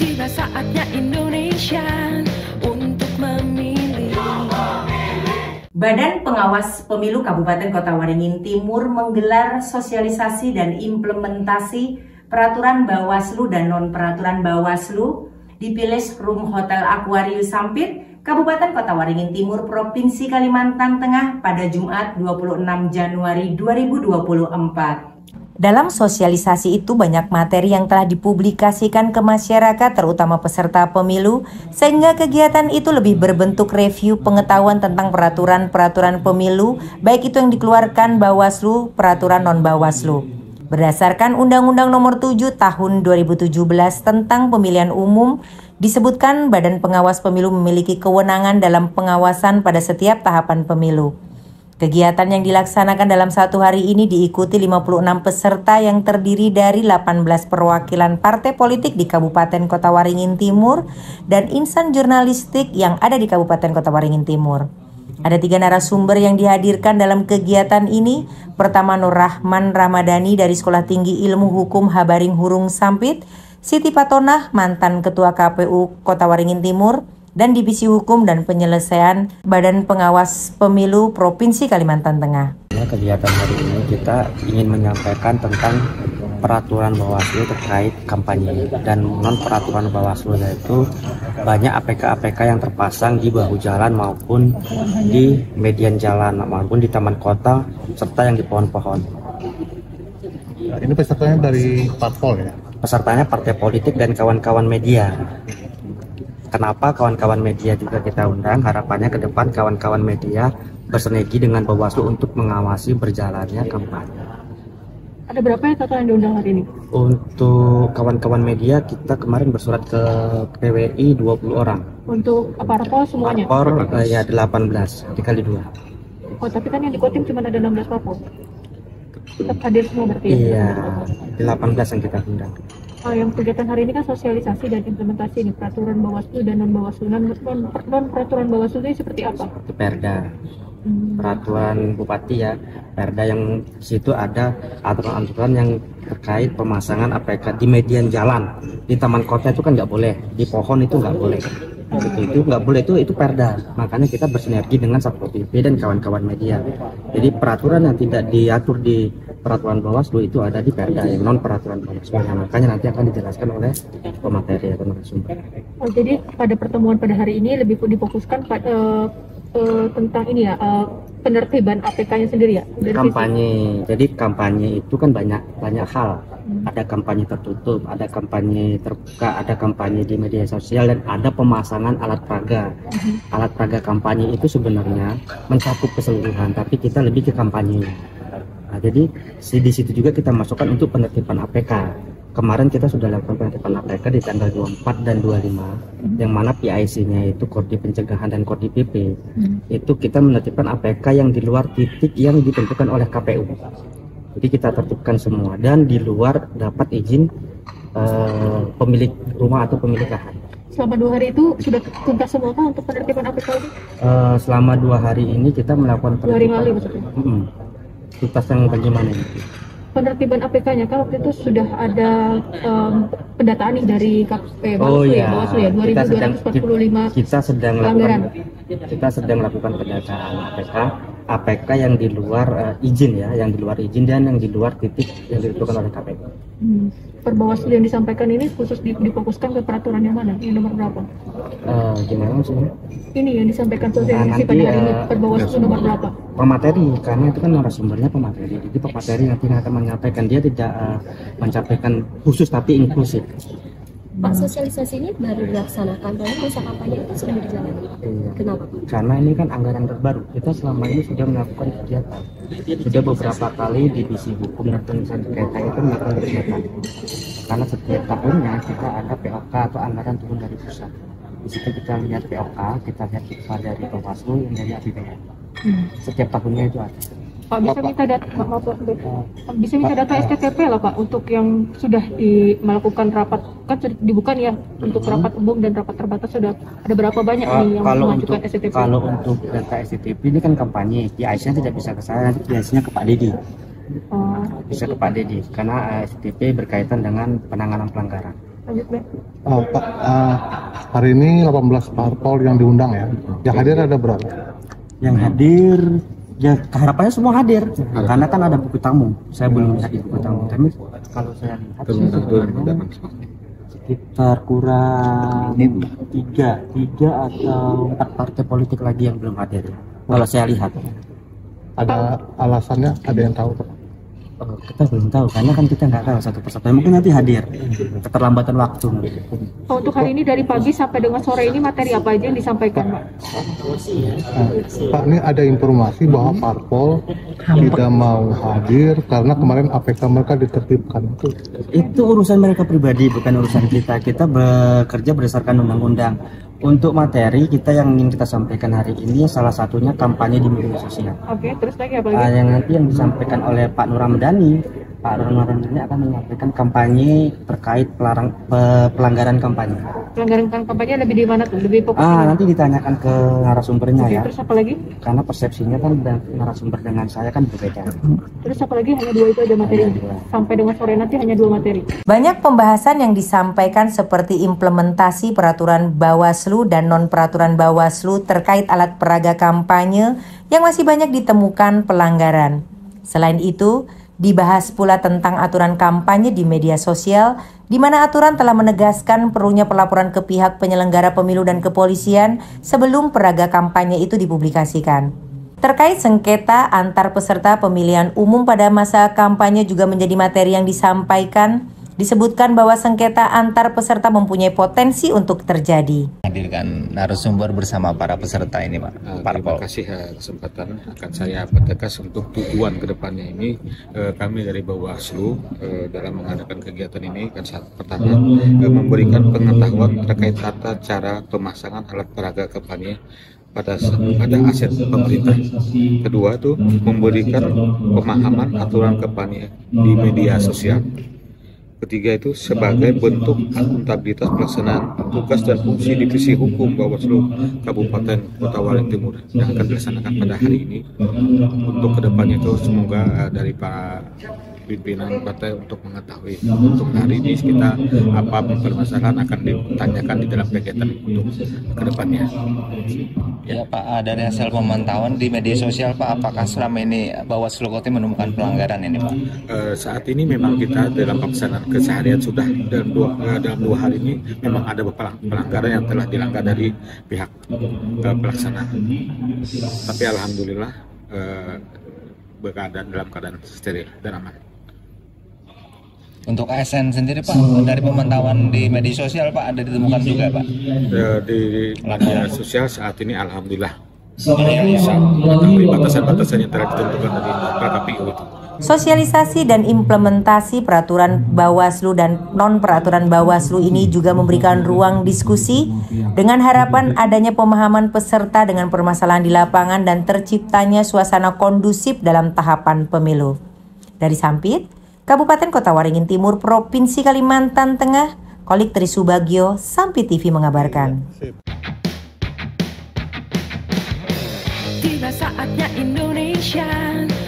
Tiba saatnya Indonesia untuk memilih. Badan Pengawas Pemilu Kabupaten Kota Waringin Timur menggelar sosialisasi dan implementasi peraturan Bawaslu dan non-peraturan Bawaslu di Piles Room Hotel Aquarius Sampit, Kabupaten Kota Waringin Timur, Provinsi Kalimantan Tengah pada Jumat 26 Januari 2024. Dalam sosialisasi itu banyak materi yang telah dipublikasikan ke masyarakat terutama peserta pemilu, sehingga kegiatan itu lebih berbentuk review pengetahuan tentang peraturan-peraturan pemilu, baik itu yang dikeluarkan Bawaslu, peraturan non-Bawaslu. Berdasarkan Undang-Undang Nomor 7 Tahun 2017 tentang Pemilihan Umum, disebutkan Badan Pengawas Pemilu memiliki kewenangan dalam pengawasan pada setiap tahapan pemilu. Kegiatan yang dilaksanakan dalam satu hari ini diikuti 56 peserta yang terdiri dari 18 perwakilan partai politik di Kabupaten Kota Waringin Timur dan insan jurnalistik yang ada di Kabupaten Kota Waringin Timur. Ada 3 narasumber yang dihadirkan dalam kegiatan ini. Pertama, Nur Rahman Ramadhani dari Sekolah Tinggi Ilmu Hukum Habaring Hurung Sampit, Siti Patonah, mantan Ketua KPU Kota Waringin Timur, dan Divisi Hukum dan Penyelesaian Badan Pengawas Pemilu Provinsi Kalimantan Tengah. Kegiatan hari ini kita ingin menyampaikan tentang peraturan Bawaslu terkait kampanye dan non peraturan Bawaslu, yaitu banyak APK-APK yang terpasang di bahu jalan maupun di median jalan maupun di taman kota serta yang di pohon-pohon. Ini pesertanya dari parpol ya? Pesertanya partai politik dan kawan-kawan media. Kenapa kawan-kawan media juga kita undang? Harapannya ke depan kawan-kawan media bersinergi dengan Bawaslu untuk mengawasi berjalannya kampanye. Ada berapa ya total yang diundang hari ini? Untuk kawan-kawan media kita kemarin bersurat ke PWI 20 orang. Untuk parpol semuanya? Parpol ya 18 dikali 2. Oh, tapi kan yang di Kotim cuma ada 16 parpol. Tetap hadir semua berarti? Iya, 18 yang kita undang. Yang kegiatan hari ini kan sosialisasi dan implementasi nih peraturan Bawaslu dan non-Bawaslu. Non-peraturan Bawaslu ini seperti apa? Seperti Perda, peraturan Bupati ya, Perda yang situ ada aturan-aturan yang terkait pemasangan APK di median jalan, di taman kota itu kan nggak boleh, di pohon itu nggak boleh. Itu nggak boleh, itu Perda. Makanya kita bersinergi dengan Satpol PP dan kawan-kawan media. Jadi peraturan yang tidak diatur di peraturan Bawaslu itu ada di Perda yang non peraturan Bawaslu. Makanya nanti akan dijelaskan oleh pemateri atau narasumber. Oh, jadi pada pertemuan pada hari ini lebih difokuskan pada tentang ini ya, penertiban APK-nya sendiri ya? Kampanye. Jadi kampanye itu kan banyak hal. Ada kampanye tertutup, ada kampanye terbuka, ada kampanye di media sosial, dan ada pemasangan alat peraga. Alat peraga kampanye itu sebenarnya mencakup keseluruhan, tapi kita lebih ke kampanye. Nah, jadi di situ juga kita masukkan untuk penertiban APK. Kemarin kita sudah lakukan penertiban APK di tanggal 24 dan 25, yang mana PIC-nya itu Kodim Pencegahan dan Kodim PP. Itu kita menertibkan APK yang di luar titik yang ditentukan oleh KPU. Jadi kita tertibkan semua, dan di luar dapat izin pemilik rumah atau pemilik lahan. Selama 2 hari itu sudah tuntas semua kan untuk penertiban APK itu? Selama 2 hari ini kita melakukan penertiban. 2 hari kali maksudnya? Tuntas yang bagaimana ini? Penertiban APK-nya kan waktu itu sudah ada pendataan nih dari KPP Bawaslu ya 2245 kita sedang melakukan pendataan APK yang di luar izin ya, yang di luar izin dan yang di luar titik yang ditentukan oleh KPP. Per Bawaslu yang disampaikan ini khusus difokuskan ke peraturan yang mana? Yang nomor berapa? Gimana maksudnya? Ini yang disampaikan sosialisasi pada hari ini per Bawaslu nomor berapa? Pemateri, karena itu kan narasumbernya pemateri. Jadi pemateri nanti akan menyampaikan, dia tidak menyampaikan khusus tapi inklusif. Pak, sosialisasi ini baru dilaksanakan, tapi masa kampanye itu sudah dijalani. Iya. Kenapa, Pak? Karena ini kan anggaran terbaru. Kita selama ini sudah melakukan kegiatan. Sudah beberapa kali Divisi Hukum dan Penyelesaian Sengketa itu melakukan kegiatan. Karena setiap tahunnya kita ada POK atau anggaran turun dari pusat. Di situ kita lihat POK, kita lihat kinerja dari Bawaslu yang dari APBN. Setiap tahunnya itu ada. Pak, bisa minta data SKTP lah Pak, untuk yang sudah melakukan rapat, kan sudah dibuka ya, untuk rapat umum dan rapat terbatas sudah ada berapa banyak nih yang mengajukan SKTP? Kalau untuk data SKTP ini kan kampanye, PIC-nya tidak bisa ke saya, nanti PIC-nya ke Pak Dedi. Bisa ke Pak Dedi, karena SKTP berkaitan dengan penanganan pelanggaran. Lanjut, Ben. Pak, hari ini 18 parpol yang diundang ya. Yang hadir ada berapa? Yang hadir, ya harapannya semua hadir. Karena kan ada buku tamu. Saya belum lihat di buku tamu. Tapi kalau saya lihat sekitar kurang 3 atau 4 partai politik lagi yang belum hadir. Kalau saya lihat. Ada alasannya? Ada yang tahu, Pak? Kita belum tahu, karena kan kita nggak tahu satu persatu. Mungkin nanti hadir, keterlambatan waktu. Untuk hari ini dari pagi sampai dengan sore ini materi apa aja yang disampaikan, Pak? Pak, ini ada informasi bahwa parpol tidak mau hadir karena kemarin APK mereka ditertibkan. Itu urusan mereka pribadi, bukan urusan kita. Kita bekerja berdasarkan undang-undang. Untuk materi kita yang ingin kita sampaikan hari ini salah satunya kampanye di media sosial. Oke, terus lagi apa lagi? Yang nanti yang disampaikan oleh Pak Nur Ramadhani. Pak Nur Ramadhani akan menyampaikan kampanye terkait pelanggaran kampanye. Pelanggaran kampanye lebih di mana tuh? Lebih fokus? Nanti ditanyakan ke narasumbernya. Oke, ya. Terus apa lagi? Karena persepsinya kan narasumber dengan saya kan berbeda. Terus apa lagi? Hanya 2 itu aja materi. Sampai dengan sore nanti hanya 2 materi. Banyak pembahasan yang disampaikan seperti implementasi peraturan Bawaslu dan non-peraturan Bawaslu terkait alat peraga kampanye yang masih banyak ditemukan pelanggaran. Selain itu, dibahas pula tentang aturan kampanye di media sosial, di mana aturan telah menegaskan perlunya pelaporan ke pihak penyelenggara pemilu dan kepolisian sebelum peraga kampanye itu dipublikasikan. Terkait sengketa antar peserta pemilihan umum pada masa kampanye juga menjadi materi yang disampaikan. Disebutkan bahwa sengketa antar peserta mempunyai potensi untuk terjadi. Hadirkan narasumber bersama para peserta ini, Pak. Terima kasih kesempatan. Akan saya pertegas untuk tujuan kedepannya ini. Kami dari Bawaslu dalam mengadakan kegiatan ini kan pertama memberikan pengetahuan terkait tata cara pemasangan alat peraga kampanye pada aset pemerintah. Kedua itu memberikan pemahaman aturan kampanye di media sosial. Ketiga itu sebagai bentuk akuntabilitas pelaksanaan tugas dan fungsi divisi hukum Bawaslu Kabupaten Kota Waringin Timur yang akan dilaksanakan pada hari ini. Untuk kedepannya itu semoga dari Pak pimpinan partai untuk mengetahui untuk hari ini kita apa permasalahan akan ditanyakan di dalam kegiatan untuk kedepannya. Ya Pak, dari hasil pemantauan di media sosial Pak, apakah selama ini Bawaslu Kota menemukan pelanggaran ini Pak? Saat ini memang kita dalam pelaksanaan keseharian sudah dalam dua hari ini memang ada pelanggaran yang telah dilanggar dari pihak pelaksana. Tapi alhamdulillah dalam keadaan steril dan aman. Untuk ASN sendiri Pak, dari pemantauan di media sosial Pak, ada ditemukan juga Pak? Di media sosial saat ini alhamdulillah bisa mengetahui batasan-batasan yang telah ditentukan dari KPU itu. Sosialisasi dan implementasi peraturan Bawaslu dan non-peraturan Bawaslu ini juga memberikan ruang diskusi dengan harapan adanya pemahaman peserta dengan permasalahan di lapangan dan terciptanya suasana kondusif dalam tahapan pemilu. Dari Sampit, Kabupaten Kota Waringin Timur, Provinsi Kalimantan Tengah, Kolik Tri Subagio, Sampit TV mengabarkan. Tiba saatnya Indonesia